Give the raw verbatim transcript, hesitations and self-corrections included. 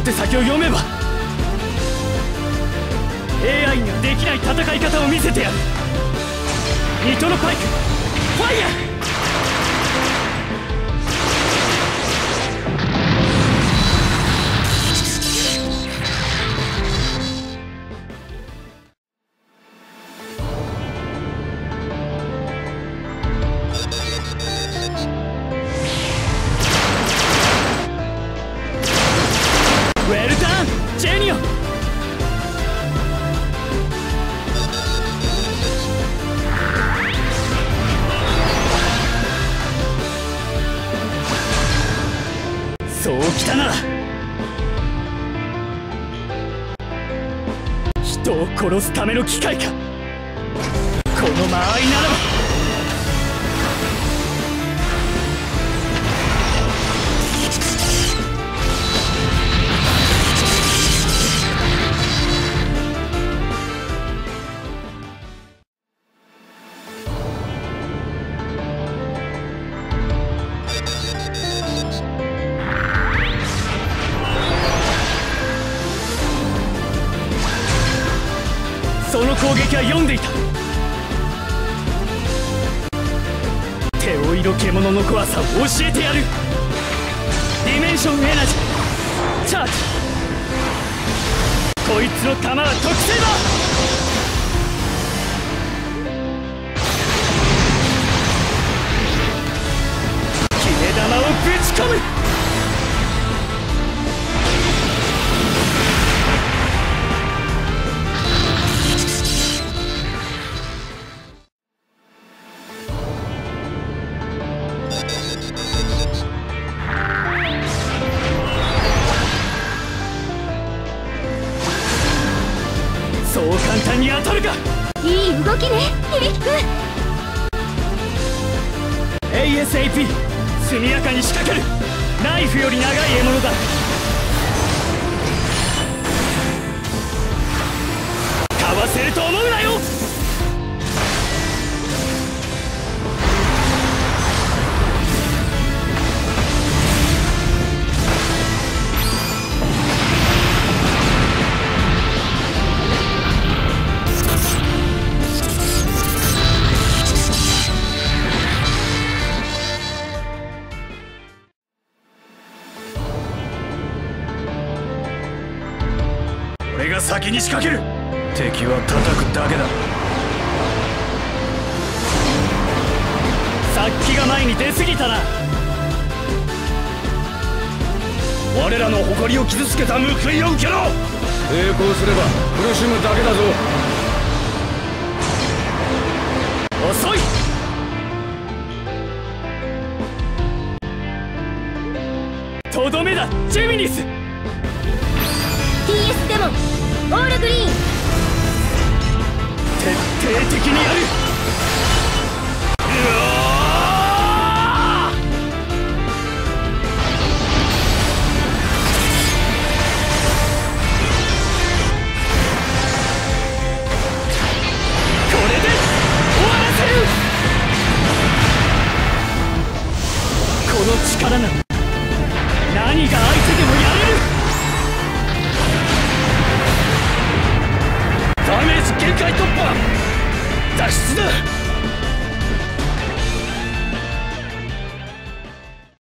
手先を読めば エーアイ にはできない戦い方を見せてやる。ニトロパイクファイヤー。ウェルターンジェニオ。そうきたな。人を殺すための機械か。この間合いならばその攻撃は読んでいた。手を色獣の怖さを教えてやる。ディメンションエナジーチャージ。こいつの弾は特性だ。決め球をぶち込む。そう簡単に当たるか。 いい動きね、響くん。 エーエスエーピー 速やかに仕掛ける。ナイフより長い獲物だ。かわせると思うなよ。俺が先に仕掛ける。敵は叩くだけだ。さっきが前に出過ぎたな。我らの誇りを傷つけた報いを受けろ。 抵抗すれば苦しむだけだぞ。 遅い。とどめだジェミニス。 ティーエス デモンオールグリーン。 徹底的にやる。うわー。これで終わらせる。この力なら何が相手でもやれる。ダメージ限界突破。脱出だ。